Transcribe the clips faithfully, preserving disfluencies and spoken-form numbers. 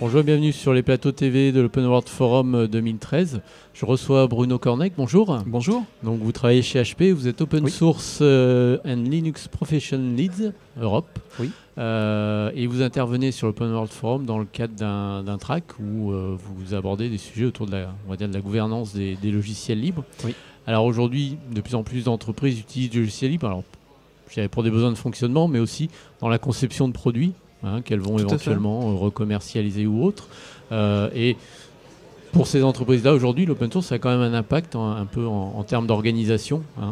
Bonjour, bienvenue sur les plateaux T V de l'Open World Forum deux mille treize. Je reçois Bruno Cornec, bonjour. Bonjour. Donc vous travaillez chez H P, vous êtes Open Oui. Source euh, and Linux Profession Lead Europe. Oui. Euh, et vous intervenez sur l'Open World Forum dans le cadre d'un d'un track où euh, vous abordez des sujets autour de la, on va dire, de la gouvernance des, des logiciels libres. Oui. Alors aujourd'hui, de plus en plus d'entreprises utilisent des logiciels libres, alors, je dirais pour des besoins de fonctionnement, mais aussi dans la conception de produits. Hein, qu'elles vont Tout éventuellement euh, recommercialiser ou autre. Euh, et pour ces entreprises-là, aujourd'hui, l'open source a quand même un impact en, un peu en, en termes d'organisation. Hein.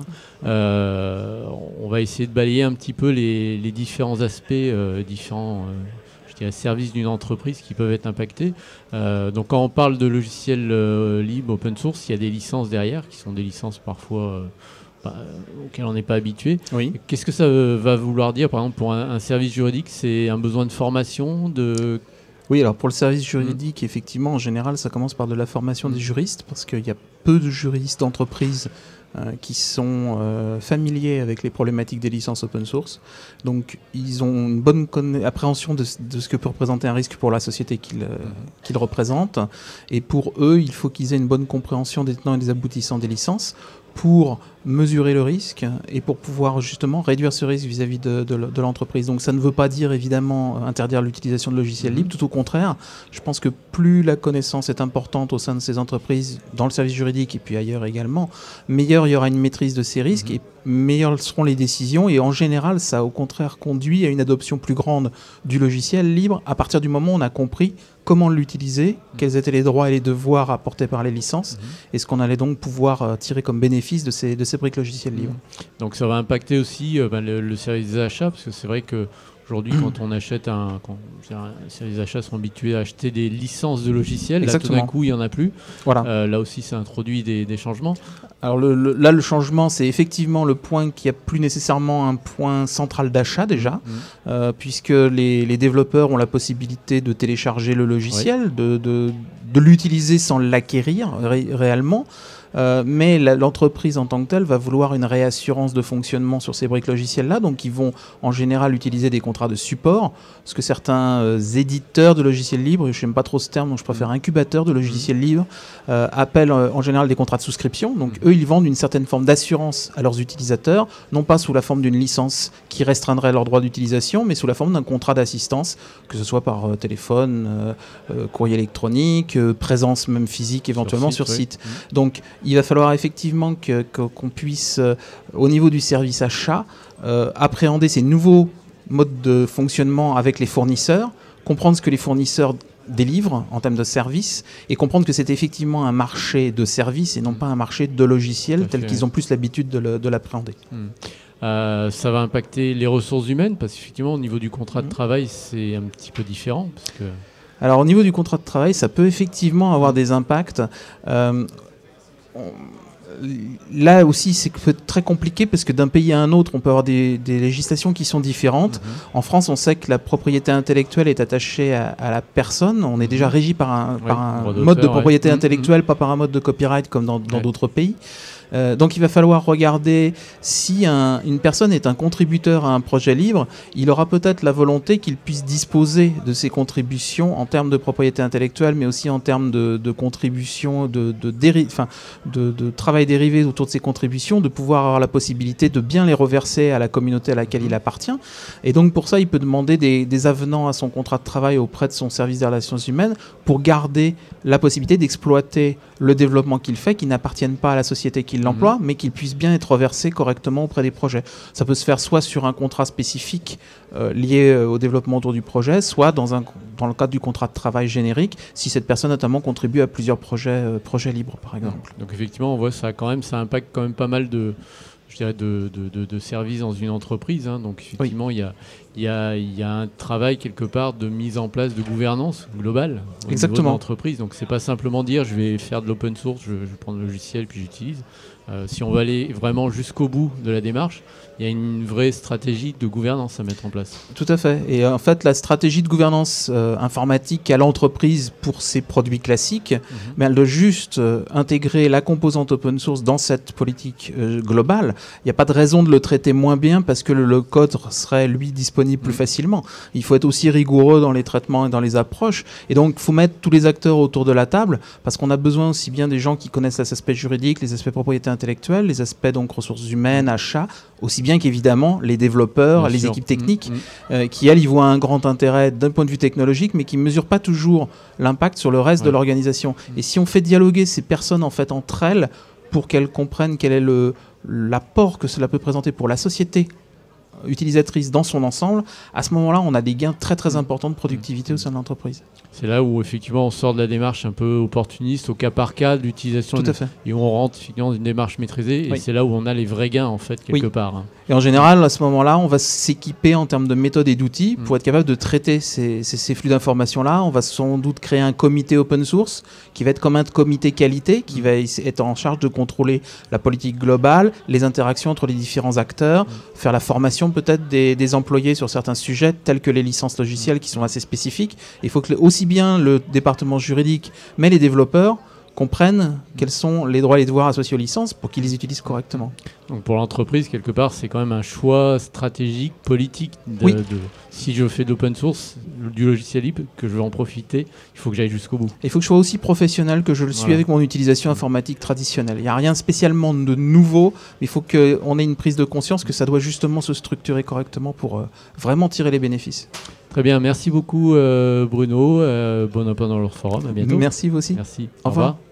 Euh, on va essayer de balayer un petit peu les, les différents aspects, euh, différents euh, je dirais, services d'une entreprise qui peuvent être impactés. Euh, donc quand on parle de logiciels euh, libres, open source, il y a des licences derrière, qui sont des licences parfois... Euh, Bah, auquel on n'est pas habitué. Oui. Qu'est-ce que ça euh, va vouloir dire, par exemple, pour un, un service juridique? C'est un besoin de formation de... Oui, alors pour le service juridique, mmh. effectivement, en général, ça commence par de la formation mmh. des juristes, parce qu'il y a peu de juristes d'entreprise euh, qui sont euh, familiers avec les problématiques des licences open source. Donc, ils ont une bonne appréhension de, de ce que peut représenter un risque pour la société qu'ils euh, qu'ils représentent. Et pour eux, il faut qu'ils aient une bonne compréhension des tenants et des aboutissants des licences pour mesurer le risque et pour pouvoir justement réduire ce risque vis-à-vis de, de, de l'entreprise. Donc ça ne veut pas dire évidemment interdire l'utilisation de logiciels libres, tout au contraire. Je pense que plus la connaissance est importante au sein de ces entreprises, dans le service juridique et puis ailleurs également, meilleure il y aura une maîtrise de ces risques mmh. et meilleures seront les décisions. Et en général, ça au contraire conduit à une adoption plus grande du logiciel libre à partir du moment où on a compris comment l'utiliser, mmh. quels étaient les droits et les devoirs apportés par les licences, mmh. et ce qu'on allait donc pouvoir euh, tirer comme bénéfice de ces, de ces briques logicielles libres. Donc ça va impacter aussi euh, ben, le, le service des achats, parce que c'est vrai que aujourd'hui, quand on achète un, quand, les achats sont habitués à acheter des licences de logiciels. Là, tout d'un coup, il n'y en a plus. Voilà. Euh, là aussi, ça introduit des, des changements. Alors le, le, là, le changement, c'est effectivement le point qui a plus nécessairement un point central d'achat déjà, mmh. euh, puisque les, les développeurs ont la possibilité de télécharger le logiciel, oui. de, de, de l'utiliser sans l'acquérir ré, réellement. Euh, mais la, l'entreprise en tant que telle va vouloir une réassurance de fonctionnement sur ces briques logicielles-là, donc ils vont en général utiliser des contrats de support, ce que certains euh, éditeurs de logiciels libres, je n'aime pas trop ce terme, donc je préfère incubateurs de logiciels libres, euh, appellent euh, en général des contrats de souscription. Donc eux, ils vendent une certaine forme d'assurance à leurs utilisateurs, non pas sous la forme d'une licence qui restreindrait leurs droits d'utilisation, mais sous la forme d'un contrat d'assistance, que ce soit par euh, téléphone, euh, euh, courrier électronique, euh, présence même physique éventuellement sur site. Sur site. Oui. Donc il va falloir effectivement que, que, qu'on puisse, euh, au niveau du service achat, euh, appréhender ces nouveaux modes de fonctionnement avec les fournisseurs, comprendre ce que les fournisseurs délivrent en termes de services et comprendre que c'est effectivement un marché de services et non pas un marché de logiciels tel qu'ils ont plus l'habitude de, le, de l'appréhender. Mmh. Euh, ça va impacter les ressources humaines parce qu'effectivement au niveau du contrat de travail c'est un petit peu différent parce que... Alors au niveau du contrat de travail ça peut effectivement avoir des impacts. Euh, Là aussi, c'est très compliqué parce que d'un pays à un autre, on peut avoir des, des législations qui sont différentes. Mmh. En France, on sait que la propriété intellectuelle est attachée à, à la personne. On est déjà régi par un, oui, par un mode de propriété ouais. intellectuelle, mmh. pas par un mode de copyright comme dans, dans ouais. d'autres pays. Euh, donc il va falloir regarder si un, une personne est un contributeur à un projet libre, il aura peut-être la volonté qu'il puisse disposer de ses contributions en termes de propriété intellectuelle, mais aussi en termes de, de contributions, de, de, déri- enfin, de, de travail dérivé autour de ces contributions, de pouvoir avoir la possibilité de bien les reverser à la communauté à laquelle il appartient. Et donc pour ça, il peut demander des, des avenants à son contrat de travail auprès de son service des relations humaines pour garder la possibilité d'exploiter le développement qu'il fait, qui n'appartienne pas à la société qui l'emploi, mmh. mais qu'il puisse bien être reversé correctement auprès des projets. Ça peut se faire soit sur un contrat spécifique euh, lié euh, au développement autour du projet, soit dans, un, dans le cadre du contrat de travail générique, si cette personne notamment contribue à plusieurs projets, euh, projets libres, par exemple. Donc effectivement, on voit ça quand même, ça impacte quand même pas mal de... je dirais, de, de, de, de services dans une entreprise. Hein. Donc, effectivement, il oui. y, a, y, a, y a un travail, quelque part, de mise en place de gouvernance globale au Exactement. niveau de l'entreprise. Donc, c'est pas simplement dire, je vais faire de l'open source, je, je prends le logiciel, puis j'utilise. euh, si on veut aller vraiment jusqu'au bout de la démarche, il y a une vraie stratégie de gouvernance à mettre en place. Tout à fait. Et en fait, la stratégie de gouvernance euh, informatique à l'entreprise pour ces produits classiques, mmh. mais elle doit juste euh, intégrer la composante open source dans cette politique euh, globale. Il n'y a pas de raison de le traiter moins bien parce que le, le code serait, lui, disponible plus mmh. facilement. Il faut être aussi rigoureux dans les traitements et dans les approches. Et donc, il faut mettre tous les acteurs autour de la table parce qu'on a besoin aussi bien des gens qui connaissent les aspects juridiques, les aspects propriété intellectuelle, les aspects donc ressources humaines, achats, aussi bien qu'évidemment les développeurs, bien les sûr. équipes techniques, mmh, mmh. Euh, qui elles y voient un grand intérêt d'un point de vue technologique, mais qui ne mesurent pas toujours l'impact sur le reste ouais. de l'organisation. Mmh. Et si on fait dialoguer ces personnes en fait entre elles pour qu'elles comprennent quel est le, l'apport que cela peut présenter pour la société utilisatrice dans son ensemble, à ce moment-là, on a des gains très très importants de productivité au sein de l'entreprise. C'est là où effectivement on sort de la démarche un peu opportuniste, au cas par cas, de l'utilisation. Tout à fait. Et on rentre finalement dans une démarche maîtrisée, et oui. c'est là où on a les vrais gains en fait quelque oui. part. Hein. Et en général, à ce moment-là, on va s'équiper en termes de méthodes et d'outils mmh. pour être capable de traiter ces, ces, ces flux d'informations-là. On va sans doute créer un comité open source qui va être comme un comité qualité, qui mmh. va être en charge de contrôler la politique globale, les interactions entre les différents acteurs, mmh. faire la formation peut-être des, des employés sur certains sujets tels que les licences logicielles qui sont assez spécifiques. Il faut que aussi bien le département juridique mais les développeurs comprennent quels sont les droits et les devoirs associés aux licences pour qu'ils les utilisent correctement. Donc pour l'entreprise, quelque part, c'est quand même un choix stratégique, politique. De, oui. de, si je fais de l'open source, du logiciel libre, que je veux en profiter, il faut que j'aille jusqu'au bout. Il faut que je sois aussi professionnel que je le suis voilà. avec mon utilisation informatique traditionnelle. Il n'y a rien spécialement de nouveau, mais il faut qu'on ait une prise de conscience que ça doit justement se structurer correctement pour euh, vraiment tirer les bénéfices. Très bien, merci beaucoup euh, Bruno. Euh, bon Open Forum, à bientôt. Merci vous aussi. Merci. Au revoir. Au revoir.